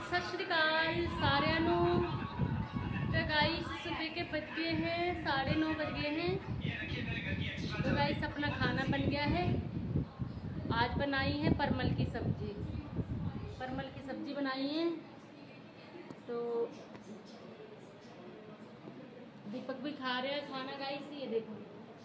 सत श्री अकाल सारिਆਂ ਨੂੰ। तो गाइस सुबह के बज गए हैं 9:30 बज गए हैं। तो गाइस अपना खाना बन गया है। आज बनाई है परमल की सब्जी। परमल की सब्जी बनाई है। तो दीपक भी खा रहे हैं खाना गाइस। ये देखो,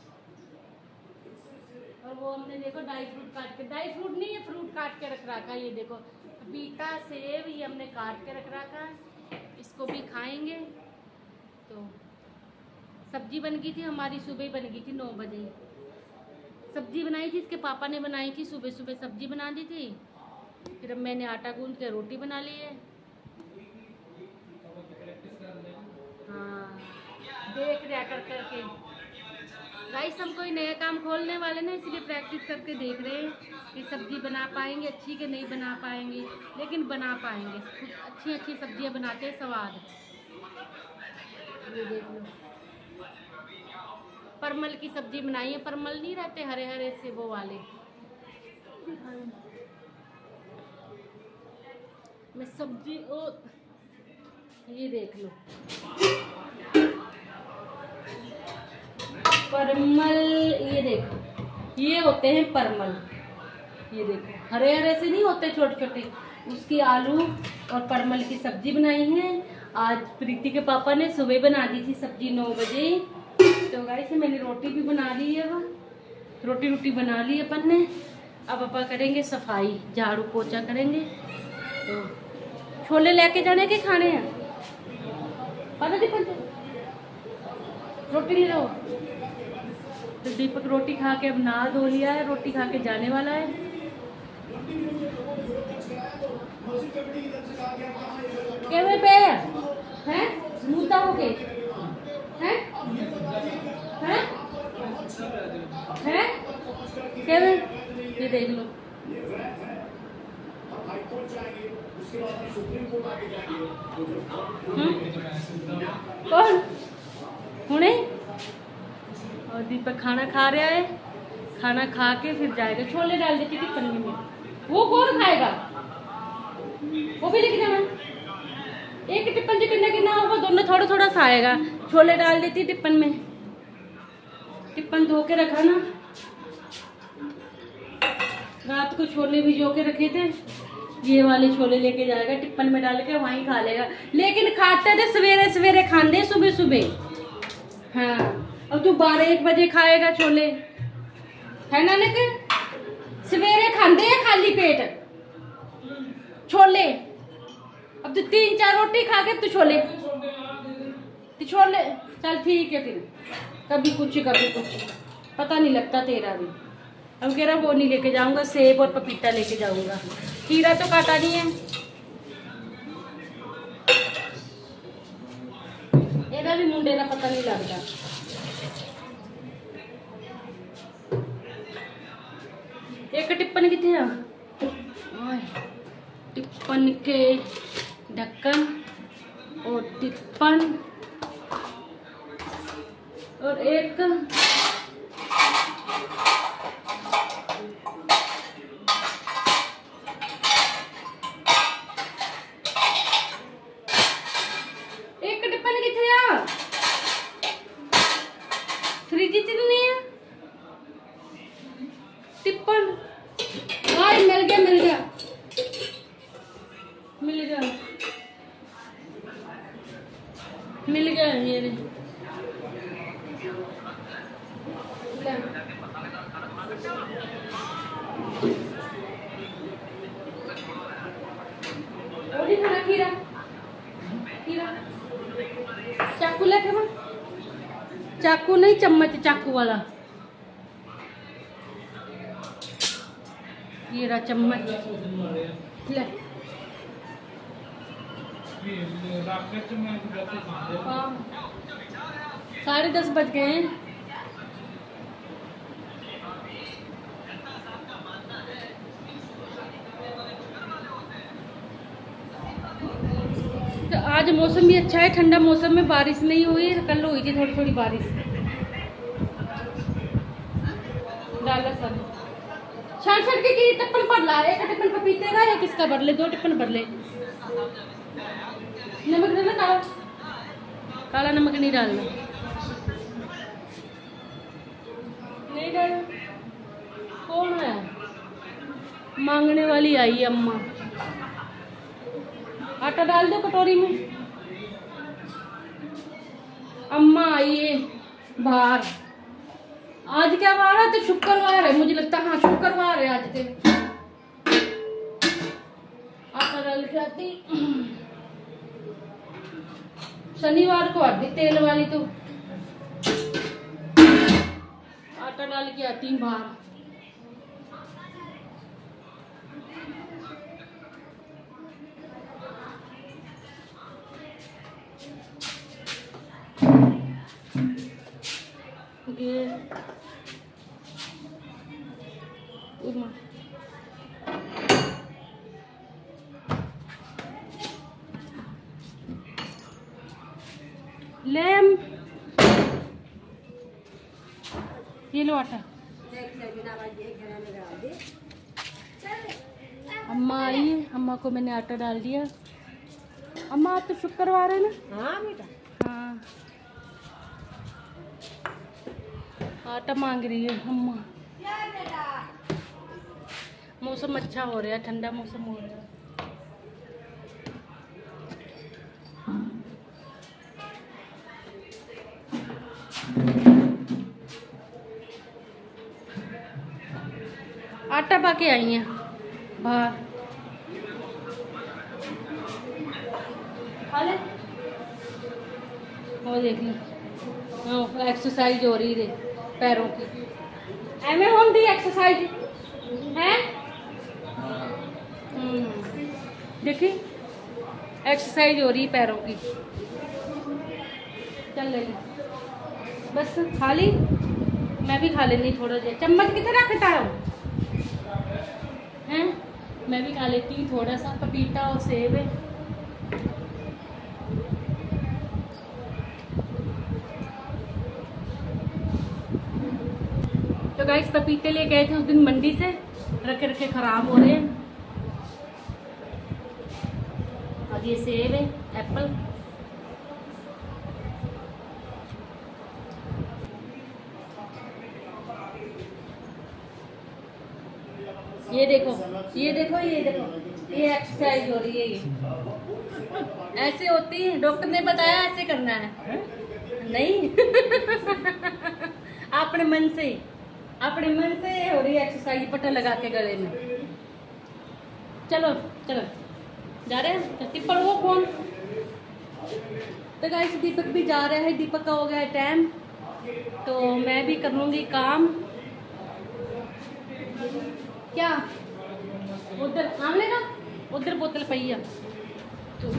और वो हमने देखो ड्राई फ्रूट काट के, ड्राई फ्रूट नहीं है, फ्रूट काट के रख रखा है। ये देखो पपीता सेब ये हमने काट के रख रखा है, इसको भी खाएंगे। तो सब्जी बन गई थी हमारी, सुबह बन गई थी 9 बजे सब्जी बनाई थी। इसके पापा ने बनाई थी, सुबह सुबह सब्जी बना दी थी। फिर अब मैंने आटा गूंद के रोटी बना ली है। हाँ, देख रहा करके गाइस हम कोई नया काम खोलने वाले ना, इसलिए प्रैक्टिस करके देख रहे हैं कि सब्जी बना पाएंगे अच्छी कि नहीं बना पाएंगे, लेकिन बना पाएंगे। अच्छी अच्छी सब्जियां बनाते हैं, स्वाद। ये देख लो, परमल की सब्जी बनाई है। परमल नहीं रहते हरे हरे से, वो वाले। मैं सब्जी ओ ये देख लो, परमल। ये देखो, ये होते हैं परमल। ये देखो हरे हरे से नहीं होते, छोटे छोटे। उसकी आलू और परमल की सब्जी बनाई है। आज प्रीति के पापा ने सुबह बना दी थी सब्जी 9 बजे। तो गाइस मैंने रोटी भी बना ली है। रोटी बना ली अपन ने। अब अपन करेंगे सफाई, झाड़ू पोछा करेंगे। तो छोले लेके जाने के खाने हैं, पता दीपक रोटी ले लो। तो दीपक रोटी खा के अब नहा धो लिया है, रोटी खा के जाने वाला है। केवल पे हैं मुद्दा हो गए हैं हैं केवल। ये देख लो, कौन हुणे। और दीपक खाना खा रहा है। खाना खा के फिर जाएगा। छोले डाल देती थी पन्नी में, वो कौन खाएगा, वो भी लेके जाना। एक टिप्पन जितना गिना होगा, दोनों थोड़ा थोड़ा सा आएगा। छोले डाल देती टिप्पन में, टिप्पन धो के रखा ना। रात को छोले भिगो के रखे थे, ये वाले छोले लेके जाएगा, टिप्पन में डाल के वहीं खा लेगा। लेकिन खाते थे सवेरे सवेरे, खाते सुबह सुबह। हाँ, अब तू 12-1 बजे खाएगा छोले, है ना? लेकिन सवेरे खाते हैं खाली पेट छोले। अब तू 3-4 रोटी खा के तू छोले चल ठीक है। फिर कभी कुछ पता नहीं लगता तेरा भी। अब कह रहा वो नहीं लेके जाऊंगा, सेब और पपीता लेके जाऊंगा। खीरा तो काटा नहीं है, ਇਹਦਾ भी मुंडे का पता नहीं लगता। एक टिप्पन कितने आ? टिप्पन के ढक्कन और टिप्पन और एक टिप्पन कितने आ? फ्रिज च नहीं है टिप्पन। मिल गया ये और खाना खीरा चाकू लेके बा, चाकू नहीं चम्मच, चाकू वाला। ये रहा चम्मच ले। हाँ, 10:30 बज गए हैं। तो आज मौसम भी अच्छा है, ठंडा मौसम में बारिश नहीं हुई। कल हुई थी थोड़ी थोड़ी बारिश। डाला सब छाट छाट के टिप्पन पड़ ला। एक टिप्पन पपीते का, एक इसका भर ले, 2 टिप्पन भर ले। नमक डालना, काला काला नमक नहीं डालना, नहीं डालना। कौन है? मांगने वाली आई अम्मा। आटा डाल दो कटोरी में। अम्मा आई है बाहर। आज क्या वार है? तो शुक्रवार है मुझे लगता है। हाँ शुक्रवार है आज तो। आटा डाल के आती, शनिवार को आती तेल वाली, तो आटा डाल के आती बाहर। लेम ये लो आटा। अम्मा आई है, अम्मा को मैंने आटा डाल दिया। अम्मा आज तो शुक्रवार है ना? हाँ बेटा। हाँ आटा मांग रही है अम्मा। मौसम अच्छा हो रहा है, ठंडा मौसम हो रहा है। आटा पाके आई हैं बाहर। वो देख लो एक्सरसाइज हो रही है पैरों की। एमे होती एक्सरसाइज है। देखिए एक्सरसाइज हो रही है पैरों की। चल ले बस खा ली। मैं भी खा लेनी थोड़ा देर। चम्मच कितने रखता है? मैं भी खा लेती हूँ थोड़ा सा। पपीता और सेब है। तो गाइस पपीते ले गए थे उस दिन मंडी से, रखे रखे खराब हो रहे हैं। और ये सेब है, एप्पल। ये देखो ये देखो ये देखो, ये एक्सरसाइज हो रही है। ये ऐसे होती है, डॉक्टर ने बताया ऐसे करना है। नहीं अपने मन से हो रही है एक्सरसाइज। पट्टा लगा के गले में। चलो चलो जा रहे हैं। छत्ती पर वो कौन? तो गाइस दीपक भी जा रहा है। दीपक का हो गया है टाइम, तो मैं भी कर लूंगी काम। क्या उधर आमले का उधर बोतल पई है। तो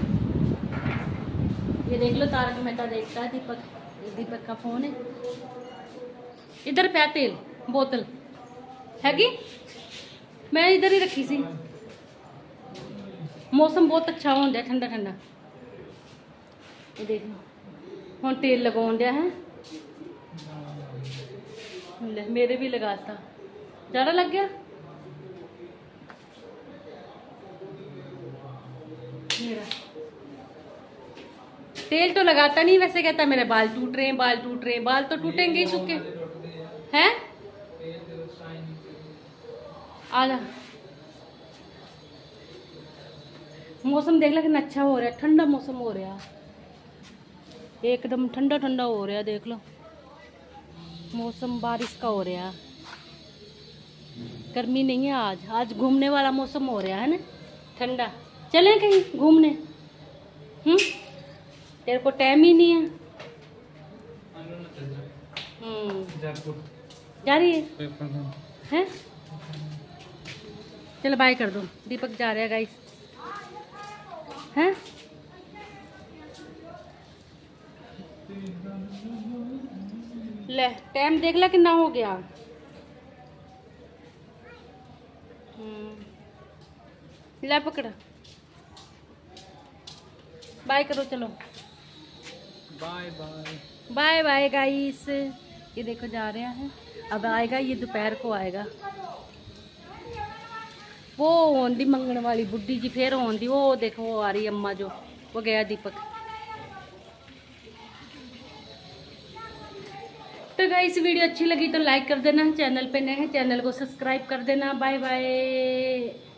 ये देख लो तारक मेहता देखता है। दीपक का फोन है। इधर पे तेल बोतल हैगी, मैं इधर ही रखी सी। मौसम बहुत अच्छा हो गया, ठंडा ठंडा। ये देख लो हम तेल लगाउन दिया है। मेरे भी लगाता, ज़्यादा लग गया। मेरा तेल तो लगाता नहीं, वैसे कहता मेरे बाल टूट रहे हैं, बाल टूट रहे हैं। बाल तो टूटेंगे ही सूखे हैं। आजा मौसम देख लो कितना अच्छा हो रहा है। ठंडा मौसम हो रहा है, एकदम ठंडा ठंडा हो रहा है। देख लो मौसम बारिश का हो रहा है। गर्मी नहीं है आज। आज घूमने वाला मौसम हो रहा है ना, ठंडा। चलें कहीं घूमने? तेरे को टाइम ही नहीं है। जा रही है? चलो बाय कर दो। दीपक जा रहा है गाइस। हैं ले टाइम देख ला कितना हो गया। ले पकड़ा, बाय करो। चलो bye bye bye bye guys. ये देखो जा रहे हैं। अब आएगा ये दोपहर को आएगा। वो आंदी मंगण वाली बुढ़ी जी फिर आंदी। वो देखो वो आ रही अम्मा जो, वो गया दीपक। तो गाइस वीडियो अच्छी लगी तो लाइक कर देना, चैनल पे नए हैं चैनल को सब्सक्राइब कर देना। Bye bye.